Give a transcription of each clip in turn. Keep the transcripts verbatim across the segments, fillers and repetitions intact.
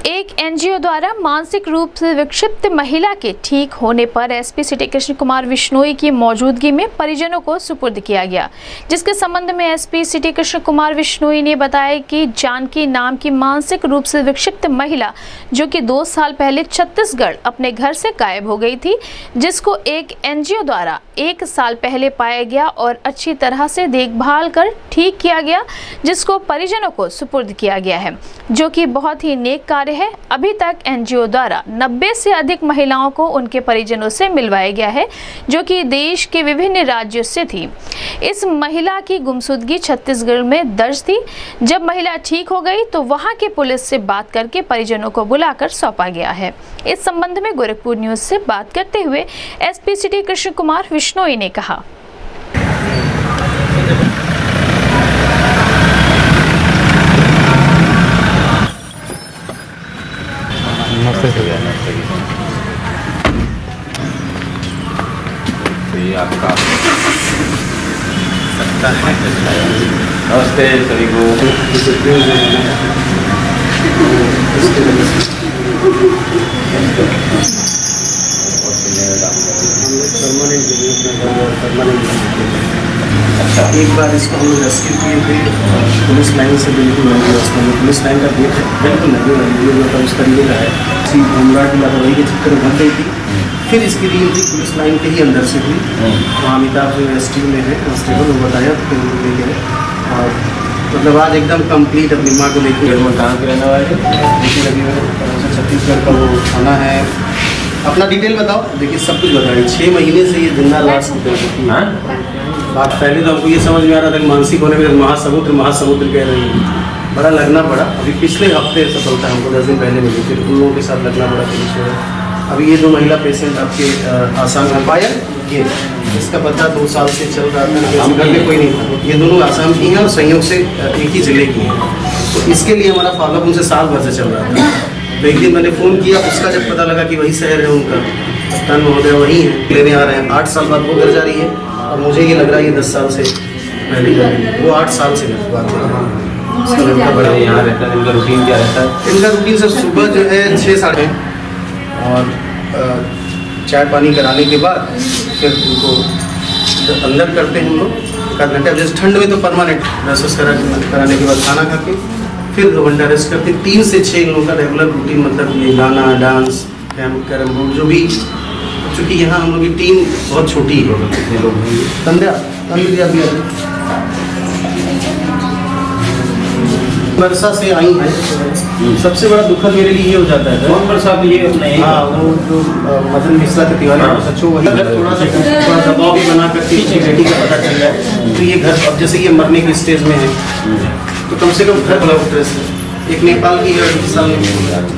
एक एनजीओ द्वारा मानसिक रूप से विक्षिप्त महिला के ठीक होने पर एसपी सिटी कृष्ण कुमार विश्नोई की मौजूदगी में परिजनों को सुपुर्द किया गया, जिसके संबंध में एसपी सिटी कृष्ण कुमार विश्नोई ने बताया कि जानकी नाम की मानसिक रूप से विक्षिप्त महिला जो कि दो साल पहले छत्तीसगढ़ अपने घर से गायब हो गई थी, जिसको एक एनजीओ द्वारा एक साल पहले पाया गया और अच्छी तरह से देखभाल कर ठीक किया गया, जिसको परिजनों को सुपुर्द किया गया है, जो कि बहुत ही नेक कार्य है। अभी तक एनजीओ द्वारा नब्बे से अधिक महिलाओं को उनके परिजनों से मिलवाया गया है, जो कि देश के विभिन्न राज्यों से थी। इस महिला की गुमशुदगी छत्तीसगढ़ में दर्ज थी। जब महिला ठीक हो गई तो वहां के पुलिस से बात करके परिजनों को बुलाकर सौंपा गया है। इस संबंध में गोरखपुर न्यूज से बात करते हुए एसपी सिटी कृष्ण कुमार विश्नोई ने कहा, आपका सकता है। नमस्ते सभी को। अच्छा, एक बार इसको हम लोग रेस्क्यू किए थे पुलिस लाइन से, बिल्कुल नदी रास्ते में पुलिस लाइन का गेट है, बिल्कुल नदी नदी मतलब उस तरीके का है। इसी होमगार्ड की लापरवाही के चक्कर में भर गई थी। फिर इसकी रीएंट्री पुलिस लाइन के ही अंदर से हुई। वहाँ अमिताभ जो एस टी में है कांस्टेबल, वो बताया फिर ले गए। और मतलब आज एकदम कंप्लीट अपनी माँ को लेकर कहाँ के रहने वाले देखिए, छत्तीसगढ़ का वो थाना है। अपना डिटेल बताओ। देखिए सब कुछ बताइए। छः महीने से ये जिंदा लाश बात पहले तो आपको ये समझ में आ रहा था कि मानसिक होने में महासमुद्र महासमुद्र कह रही है, बड़ा लगना पड़ा। अभी पिछले हफ्ते सफलता हमको दस दिन पहले मिली, फिर उन लोगों के साथ लगना पड़ा पुलिस में। अभी ये दो महिला पेशेंट आपके आसाम में पाया, ये इसका पता दो साल से चल रहा था, हम घर में कोई नहीं था। ये दोनों आसाम की हैं और संयोग से एक ही ज़िले की हैं। तो इसके लिए हमारा फॉलोअप उनसे साल भर से चल रहा था। तो एक दिन मैंने फ़ोन किया, उसका जब पता लगा कि वही शहर है उनका, टन महोदय वही है, लेने आ रहे हैं। आठ साल बाद वो घर जा रही है और मुझे ये लग रहा है ये दस साल से पहले जा रही है। वो आठ साल से बात कर रहा हूँ। उसका लड़का बड़ा यहाँ रहता है। इनका रूटीन क्या रहता है? इनका रूटीन सर सुबह जो है छः साढ़े और चाय पानी कराने के बाद फिर उनको अंदर करते हैं हम लोग एक आध घंटे। जैसे ठंड में तो परमानेंट ब्रश करा कराने के बाद खाना खा के फिर दो घंटा रेस्ट करते। तीन से छः इन लोगों का रेगुलर रूटीन, मतलब ये गाना डांस कैरम बोर्ड जो भी, चूँकि यहाँ हम लोग की टीम बहुत छोटी है। कितने लोग हैं? तंद्या तंद्या भी वर्षा से आई है। सबसे बड़ा दुखद मेरे लिए ये हो जाता है। कौन वर्षा भी ये अपने? हाँ, वो जो मदन मिश्रा के तिवारी सचो वही घर थोड़ा सा थोड़ा दबाव भी बना करके पीछे बेटी का पता चल जाए तो ये घर, अब जैसे ये मरने की स्टेज में है तो कम से कम घर बड़ा उठे। एक नेपाल की है, साल में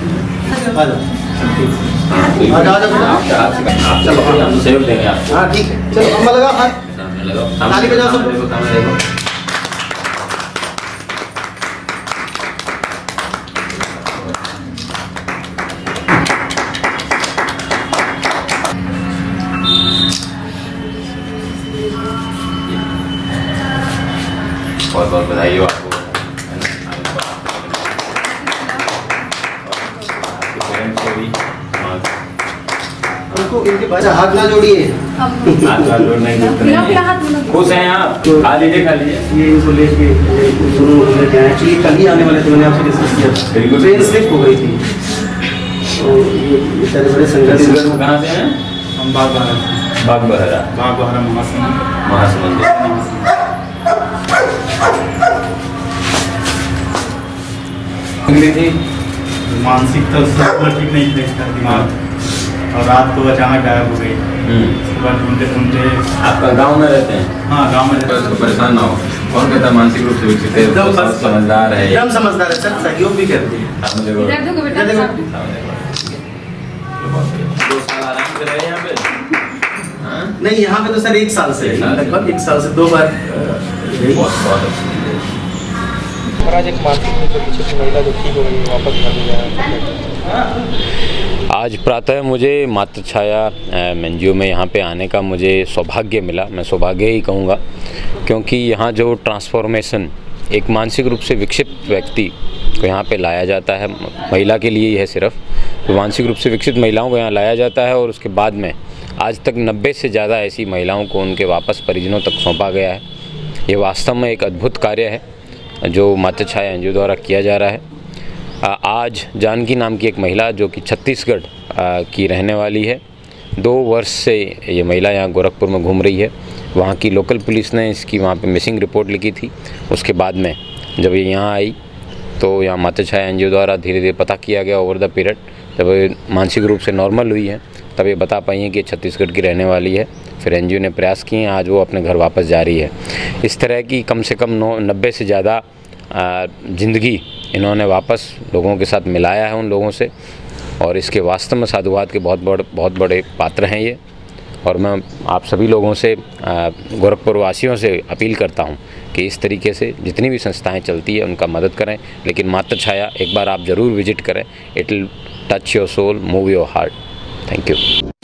आ जाओ चलो। हाँ ठीक है, चलो हम लगा हाथ ताली बजा सब। बहुत बहुत बधाई हो आपको। उनको इनके बच्चा हाथ ना जोड़िए, हाथ जोड़ना खुश हैं आप? खा लीजिए खा लीजिए। ये इनको लेके एक्चुअली कल ही आने वाले थे, मैंने आपसे डिस्कस किया। बिल्कुल ट्रेन स्लिप हो गई थी तो ये बेचारे बड़े संघर्ष। कहाँ से हैं? हम बाग बहरा बाग बहरा बाग बहरा महासमुंद महासमुंद थी। मानसिक तो सब ठीक नहीं था इसका दिमाग, और रात को अचानक गायब हो गई। सुबह ढूंढते ढूंढते। आपका गांव में रहते हैं? हाँ गांव में रहते हैं। परेशान ना हो। कौन कहता है मानसिक रूप से विकसित है? एकदम समझदार है, एकदम समझदार है सर, सहयोग भी करते हैं। दो साल आराम से रहे यहाँ पे? नहीं, यहाँ पे तो सर एक साल से लगभग एक साल से दो बार। बहुत बहुत आज एक मानसिक जो पीछे की महिला जो ठीक हो गई वापस घर गया। आज प्रातः मुझे मातृ छाया एनजीओ में यहाँ पे आने का मुझे सौभाग्य मिला। मैं सौभाग्य ही कहूँगा, क्योंकि यहाँ जो ट्रांसफॉर्मेशन एक मानसिक रूप से विक्षिप्त व्यक्ति को यहाँ पे लाया जाता है, महिला के लिए ही है सिर्फ, तो मानसिक रूप से विक्षिप्त महिलाओं को यहाँ लाया जाता है और उसके बाद में आज तक नब्बे से ज़्यादा ऐसी महिलाओं को उनके वापस परिजनों तक सौंपा गया है। ये वास्तव में एक अद्भुत कार्य है जो मातृ छाया एन जी ओ द्वारा किया जा रहा है। आज जानकी नाम की एक महिला जो कि छत्तीसगढ़ की रहने वाली है, दो वर्ष से ये महिला यहाँ गोरखपुर में घूम रही है। वहाँ की लोकल पुलिस ने इसकी वहाँ पे मिसिंग रिपोर्ट लिखी थी। उसके बाद में जब ये यहाँ आई तो यहाँ मातृ छाया एन जी ओ द्वारा धीरे धीरे पता किया गया ओवर द पीरियड, जब ये मानसिक रूप से नॉर्मल हुई है तब ये बता पाई हैं कि छत्तीसगढ़ की रहने वाली है। फिर एन जी ओ ने प्रयास किए, आज वो अपने घर वापस जा रही है। इस तरह की कम से कम नौ नब्बे से ज़्यादा ज़िंदगी इन्होंने वापस लोगों के साथ मिलाया है उन लोगों से, और इसके वास्तव में साधुवाद के बहुत बड़े बहुत बड़े पात्र हैं ये। और मैं आप सभी लोगों से, गोरखपुर वासियों से अपील करता हूं कि इस तरीके से जितनी भी संस्थाएं चलती है उनका मदद करें, लेकिन मातृ छाया एक बार आप ज़रूर विजिट करें। It will touch your soul, move your heart. Thank you.